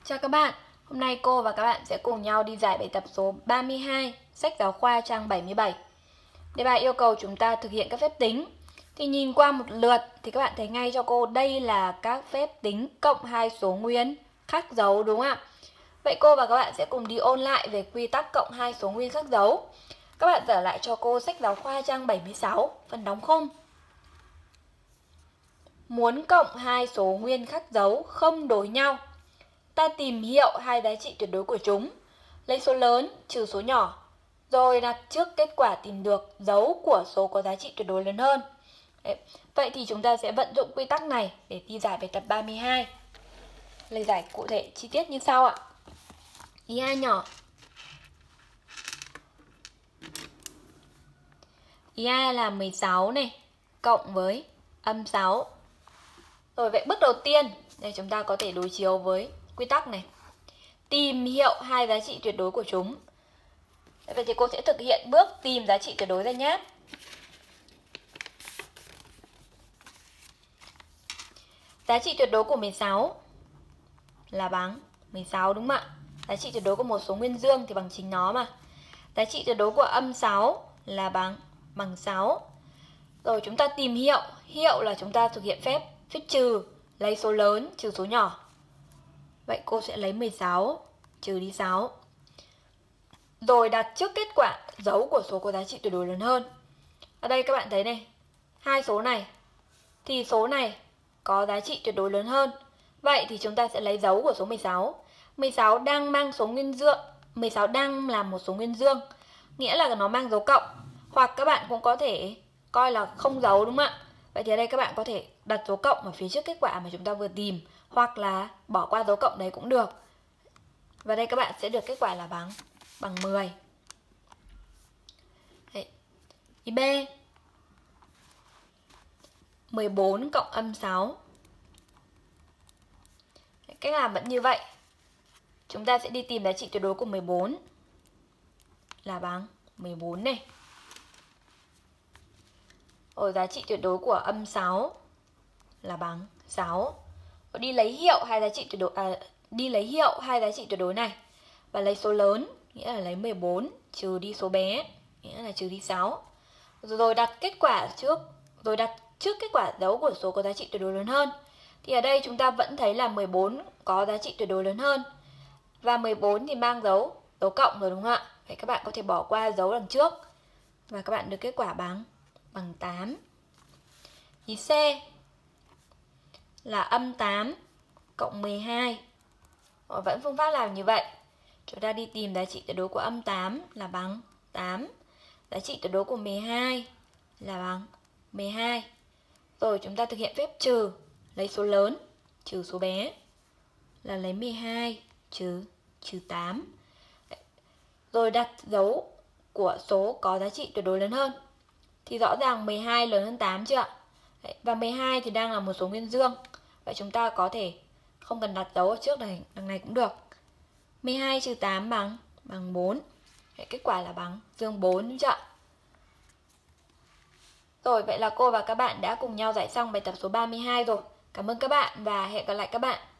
Chào các bạn, hôm nay cô và các bạn sẽ cùng nhau đi giải bài tập số 32, sách giáo khoa trang 77. Đề bài yêu cầu chúng ta thực hiện các phép tính. Thì nhìn qua một lượt thì các bạn thấy ngay cho cô đây là các phép tính cộng hai số nguyên khác dấu, đúng không ạ? Vậy cô và các bạn sẽ cùng đi ôn lại về quy tắc cộng hai số nguyên khác dấu. Các bạn dở lại cho cô sách giáo khoa trang 76, phần đóng khung. Muốn cộng hai số nguyên khác dấu không đối nhau, ta tìm hiệu hai giá trị tuyệt đối của chúng, lấy số lớn trừ số nhỏ, rồi đặt trước kết quả tìm được dấu của số có giá trị tuyệt đối lớn hơn. Đấy. Vậy thì chúng ta sẽ vận dụng quy tắc này để đi giải bài tập 32. Lời giải cụ thể chi tiết như sau ạ. Ý A nhỏ. Ý A là 16 này, cộng với âm 6. Rồi vậy bước đầu tiên, để chúng ta có thể đối chiếu với quy tắc này. Tìm hiệu hai giá trị tuyệt đối của chúng. Vậy thì cô sẽ thực hiện bước tìm giá trị tuyệt đối ra nhé. Giá trị tuyệt đối của 16 là bằng 16, đúng không ạ? Giá trị tuyệt đối của một số nguyên dương thì bằng chính nó mà. Giá trị tuyệt đối của âm 6 là bằng 6. Rồi chúng ta tìm hiệu. Hiệu là chúng ta thực hiện phép trừ, lấy số lớn trừ số nhỏ. Vậy cô sẽ lấy 16 trừ đi 6. Rồi đặt trước kết quả dấu của số có giá trị tuyệt đối lớn hơn. Ở đây các bạn thấy này, hai số này thì số này có giá trị tuyệt đối lớn hơn. Vậy thì chúng ta sẽ lấy dấu của số 16. 16 đang mang số nguyên dương, 16 đang là một số nguyên dương, nghĩa là nó mang dấu cộng. Hoặc các bạn cũng có thể coi là không dấu, đúng không ạ? Vậy thì ở đây các bạn có thể đặt dấu cộng ở phía trước kết quả mà chúng ta vừa tìm, hoặc là bỏ qua dấu cộng đấy cũng được. Và đây các bạn sẽ được kết quả là bằng 10. Đấy. Ý B. 14 cộng âm 6. Cách làm vẫn như vậy. Chúng ta sẽ đi tìm giá trị tuyệt đối của 14 là bằng 14 này. Rồi giá trị tuyệt đối của âm 6 là bằng 6. Rồi đi lấy hiệu hai giá trị tuyệt đối tuyệt đối này và lấy số lớn, nghĩa là lấy 14 trừ đi số bé, nghĩa là trừ đi 6. Rồi đặt kết quả trước, rồi đặt trước kết quả dấu của số có giá trị tuyệt đối lớn hơn. Thì ở đây chúng ta vẫn thấy là 14 có giá trị tuyệt đối lớn hơn. Và 14 thì mang dấu cộng rồi, đúng không ạ? Vậy các bạn có thể bỏ qua dấu đằng trước và các bạn được kết quả bằng 8. Ý C là âm 8 cộng 12. Vẫn phương pháp làm như vậy. Chúng ta đi tìm giá trị tuyệt đối của âm 8 là bằng 8. Giá trị tuyệt đối của 12 là bằng 12. Rồi chúng ta thực hiện phép trừ, lấy số lớn trừ số bé là lấy 12 trừ 8. Rồi đặt dấu của số có giá trị tuyệt đối lớn hơn. Thì rõ ràng 12 lớn hơn 8 chưa ạ? Và 12 thì đang là một số nguyên dương. Vậy chúng ta có thể không cần đặt dấu ở trước đằng này cũng được. 12 trừ 8 bằng 4. Kết quả là bằng dương 4, đúng chưa ạ? Rồi, vậy là cô và các bạn đã cùng nhau giải xong bài tập số 32 rồi. Cảm ơn các bạn và hẹn gặp lại các bạn.